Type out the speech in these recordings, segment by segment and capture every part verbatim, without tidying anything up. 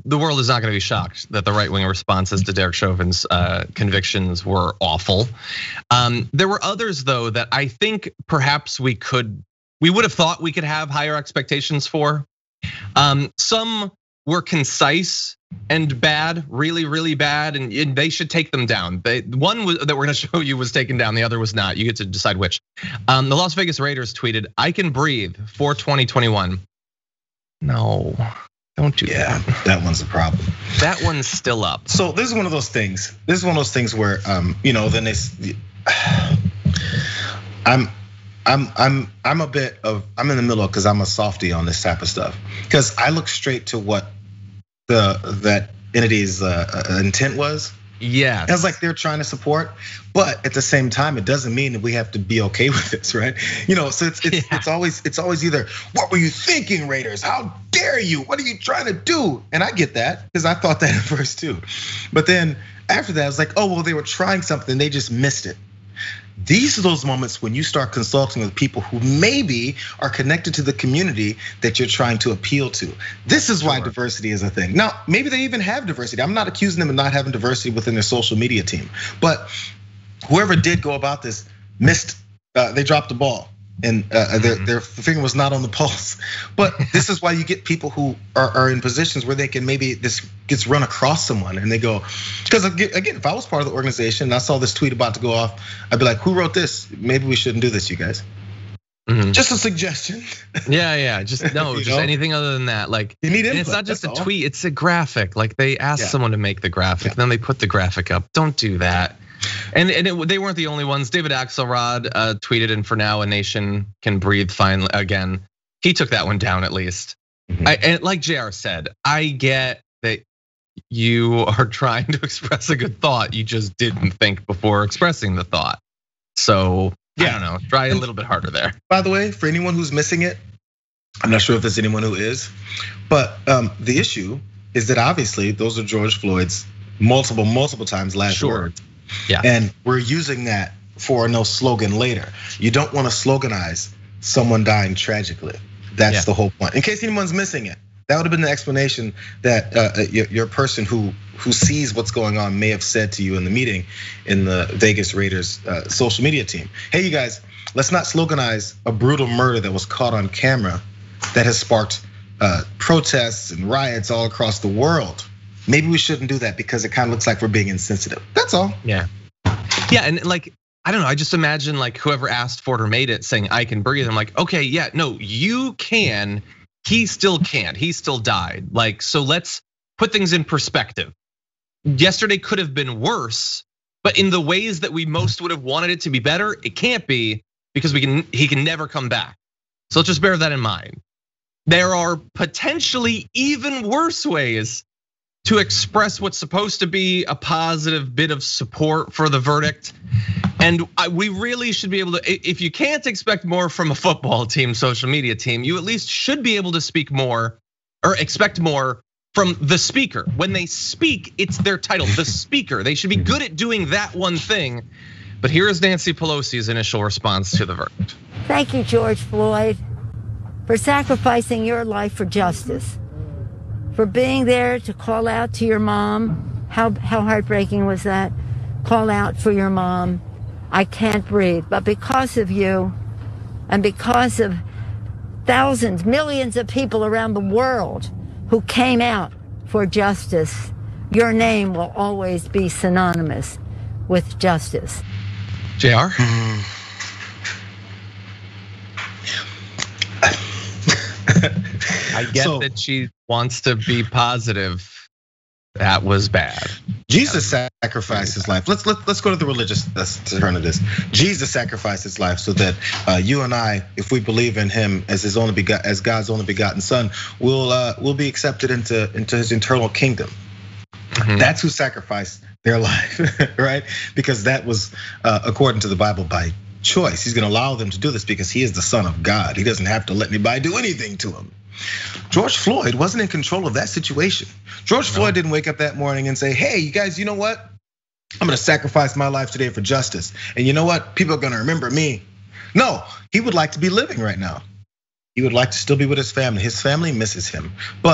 the world is not going to be shocked that the right-wing responses to Derek Chauvin's uh, convictions were awful. Um, there were others, though, that I think perhaps we could, we would have thought we could have higher expectations for. Um, some were concise and bad, really, really bad, and they should take them down. They, one that we're gonna show you was taken down, the other was not. You get to decide which. Um, the Las Vegas Raiders tweeted, "I can breathe for twenty twenty-one." No, don't do yeah, that. Yeah, that one's a problem. That one's still up. So this is one of those things. This is one of those things where, um, you know, then it's, I'm, I'm, I'm, I'm a bit of, I'm in the middle because I'm a softie on this type of stuff. Because I look straight to what the that entity's uh, intent was. Yeah, it's like they're trying to support, but at the same time, it doesn't mean that we have to be okay with this, right? You know, so it's it's, yeah. it's always it's always either, what were you thinking, Raiders? How dare you? What are you trying to do? And I get that because I thought that at first too, but then after that, I was like, oh well, they were trying something, they just missed it. These are those moments when you start consulting with people who maybe are connected to the community that you're trying to appeal to. This is why diversity is a thing. Now, maybe they even have diversity. I'm not accusing them of not having diversity within their social media team, but whoever did go about this missed, they dropped the ball. And their, their finger was not on the pulse. But this is why you get people who are, are in positions where they can maybe this gets run across someone and they go, because again, if I was part of the organization and I saw this tweet about to go off, I'd be like, who wrote this? Maybe we shouldn't do this, you guys. Mm-hmm. Just a suggestion. Yeah, yeah, just no, just know? anything other than that. Like, you need input, and it's not just a all. tweet, it's a graphic. Like they asked yeah. someone to make the graphic, yeah. then they put the graphic up. Don't do that. And and it, they weren't the only ones. David Axelrod uh, tweeted, and for now, a nation can breathe finally again. He took that one down at least. Mm-hmm. I, and like Jayar said, I get that you are trying to express a good thought. You just didn't think before expressing the thought. So yeah. I don't know, try a little bit harder there. By the way, for anyone who's missing it, I'm not sure if there's anyone who is, but um, the issue is that obviously those are George Floyd's multiple, multiple times last sure. words. Yeah. And we're using that for no slogan later. You don't want to sloganize someone dying tragically. That's yeah. the whole point. In case anyone's missing it, that would have been the explanation that uh, your, your person who who sees what's going on may have said to you in the meeting in the Vegas Raiders uh, social media team. Hey, you guys, let's not sloganize a brutal murder that was caught on camera that has sparked uh, protests and riots all across the world. Maybe we shouldn't do that because it kind of looks like we're being insensitive. That's all. Yeah, yeah, and like I don't know. I just imagine like whoever asked for it or made it saying I can breathe. I'm like, okay, yeah, no, you can. He still can't. He still died. Like, so let's put things in perspective. Yesterday could have been worse, but in the ways that we most would have wanted it to be better, it can't be because we can. He can never come back. So let's just bear that in mind. There are potentially even worse ways to express what's supposed to be a positive bit of support for the verdict. And we really should be able to, if you can't expect more from a football team, social media team, you at least should be able to speak more or expect more from the speaker. When they speak, it's their title, the speaker. They should be good at doing that one thing. But here is Nancy Pelosi's initial response to the verdict. Thank you, George Floyd, for sacrificing your life for justice. For being there to call out to your mom. How, how heartbreaking was that? Call out for your mom. I can't breathe. But because of you and because of thousands, millions of people around the world who came out for justice, your name will always be synonymous with justice. Jayar? I get so, that she wants to be positive. That was bad. Jesus sacrificed his life. Let's let, let's go to the religious turn of this. Jesus sacrificed his life so that uh, you and I, if we believe in him as his only begot, as God's only begotten Son, will uh, will be accepted into into his eternal kingdom. Mm-hmm. That's who sacrificed their life, right? Because that was uh, according to the Bible by choice. He's going to allow them to do this because he is the Son of God. He doesn't have to let anybody do anything to him. George Floyd wasn't in control of that situation. George no. Floyd didn't wake up that morning and say, hey, you guys, you know what? I'm gonna sacrifice my life today for justice. And you know what? People are gonna remember me. No, he would like to be living right now. He would like to still be with his family. His family misses him. But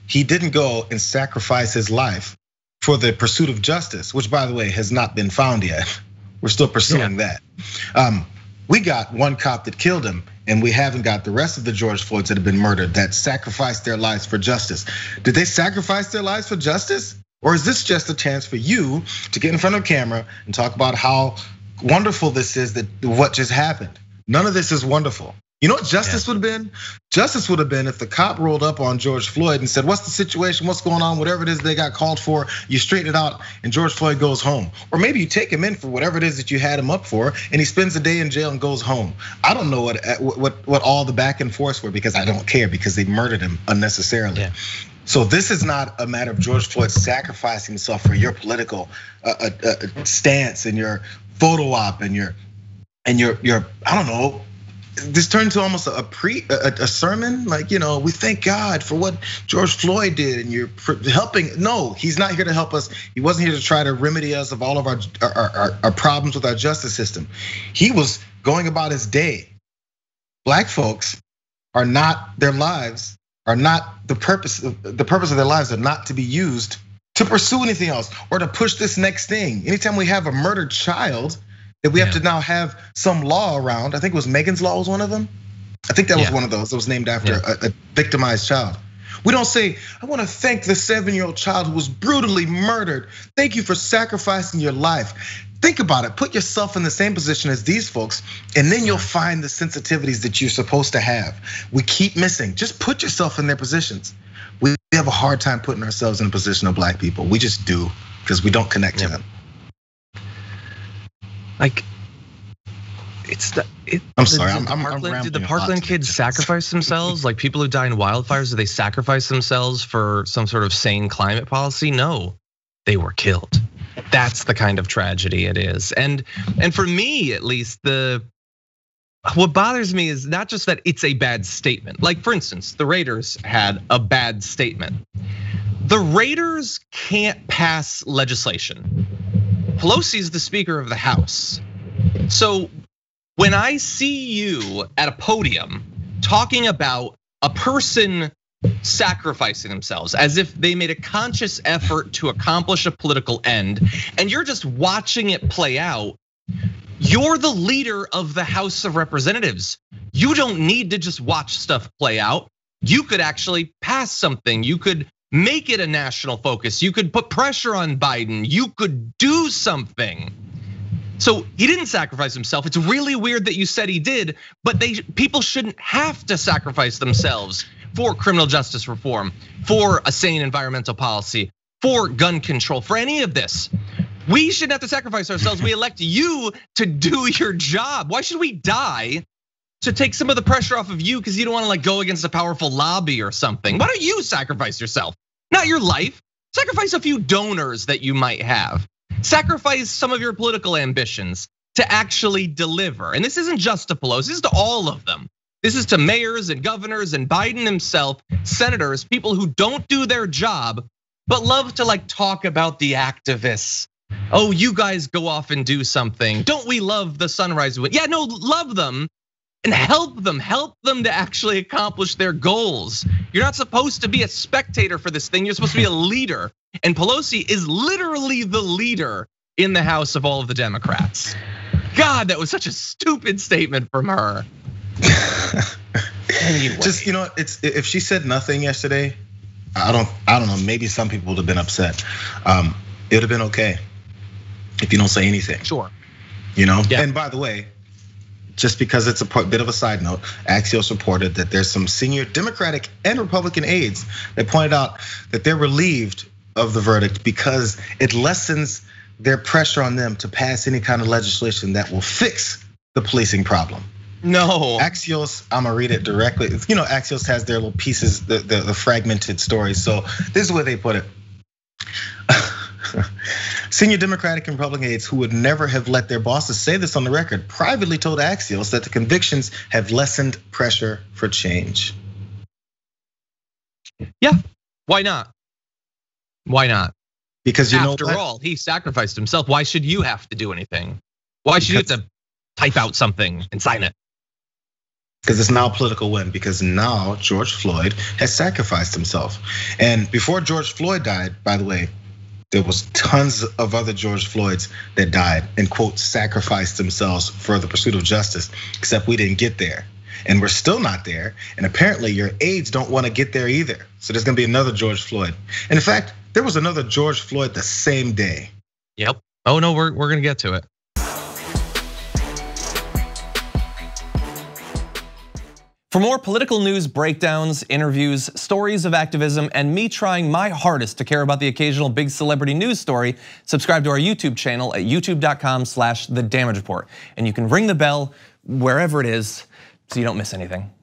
he didn't go and sacrifice his life for the pursuit of justice, which, by the way, has not been found yet. We're still pursuing yeah. that. Um, we got one cop that killed him, and we haven't got the rest of the George Floyds that have been murdered that sacrificed their lives for justice. Did they sacrifice their lives for justice? Or is this just a chance for you to get in front of a camera and talk about how wonderful this is, that what just happened? None of this is wonderful. You know what justice yeah. would have been? Justice would have been if the cop rolled up on George Floyd and said, what's the situation, what's going on, whatever it is they got called for, you straighten it out and George Floyd goes home. Or maybe you take him in for whatever it is that you had him up for and he spends a day in jail and goes home. I don't know what what what all the back and forth were, because I don't care, because they murdered him unnecessarily. Yeah. So this is not a matter of George Floyd sacrificing himself for your political uh, uh, stance and your photo op and your, and your, your I don't know, this turned into almost a pre a, a sermon, like, you know, we thank God for what George Floyd did, and you're helping. No, he's not here to help us. He wasn't here to try to remedy us of all of our our, our, our problems with our justice system. He was going about his day. Black folks are not, their lives are not the purpose. The purpose of their lives are not to be used to pursue anything else or to push this next thing. Anytime we have a murdered child that we yeah. have to now have some law around. I think it was Megan's Law was one of them. I think that was yeah. one of those. It was named after yeah. a, a victimized child. We don't say, I want to thank the seven-year-old child who was brutally murdered. Thank you for sacrificing your life. Think about it. Put yourself in the same position as these folks, and then you'll find the sensitivities that you're supposed to have. We keep missing. Just put yourself in their positions. We have a hard time putting ourselves in a position of black people. We just do, because we don't connect yeah. to them. Like, it's the. It, I'm sorry. the, I'm, the I'm, Parkland, I'm did the Parkland kids sacrifice themselves? Like people who die in wildfires, did they sacrifice themselves for some sort of sane climate policy? No, they were killed. That's the kind of tragedy it is. And and for me, at least, the what bothers me is not just that it's a bad statement. Like for instance, the Raiders had a bad statement. The Raiders can't pass legislation. Pelosi is the Speaker of the House. So when I see you at a podium talking about a person sacrificing themselves as if they made a conscious effort to accomplish a political end, and you're just watching it play out, you're the leader of the House of Representatives. You don't need to just watch stuff play out. You could actually pass something. You could make it a national focus. You could put pressure on Biden. You could do something. So he didn't sacrifice himself. It's really weird that you said he did, but they people shouldn't have to sacrifice themselves for criminal justice reform, for a sane environmental policy, for gun control, for any of this. We shouldn't have to sacrifice ourselves. We elect you to do your job. Why should we die to take some of the pressure off of you because you don't want to like go against a powerful lobby or something? Why don't you sacrifice yourself? Not your life. Sacrifice a few donors that you might have. Sacrifice some of your political ambitions to actually deliver. And this isn't just to Pelosi, this is to all of them. This is to mayors and governors and Biden himself, senators, people who don't do their job, but love to like talk about the activists. Oh, you guys go off and do something. Don't we love the sunrise? Yeah, no, love them and help them, help them to actually accomplish their goals. You're not supposed to be a spectator for this thing. You're supposed to be a leader. And Pelosi is literally the leader in the House of all of the Democrats. God, that was such a stupid statement from her. Anyway. Just, you know, it's if she said nothing yesterday, I don't, I don't know. Maybe some people would have been upset. Um, it would have been okay if you don't say anything. Sure. You know. Yeah. And by the way, just because it's a bit of a side note, Axios reported that there's some senior Democratic and Republican aides that pointed out that they're relieved of the verdict because it lessens their pressure on them to pass any kind of legislation that will fix the policing problem. No. Axios, I'm gonna read it directly. You know, Axios has their little pieces, the, the, the fragmented stories. So this is where they put it. Senior Democratic and Republican aides who would never have let their bosses say this on the record privately told Axios that the convictions have lessened pressure for change. Yeah, why not? Why not? Because you know, after all, he sacrificed himself. Why should you have to do anything? Why should you have to type out something and sign it? Because it's now a political win, because now George Floyd has sacrificed himself. And before George Floyd died, by the way, there was tons of other George Floyds that died and quote sacrificed themselves for the pursuit of justice, except we didn't get there. And we're still not there. And apparently your aides don't want to get there either. So there's gonna be another George Floyd. And in fact, there was another George Floyd the same day. Yep. Oh no, we're we're gonna get to it. For more political news, breakdowns, interviews, stories of activism, and me trying my hardest to care about the occasional big celebrity news story, subscribe to our YouTube channel at youtube dot com slash the damage report. And you can ring the bell wherever it is so you don't miss anything.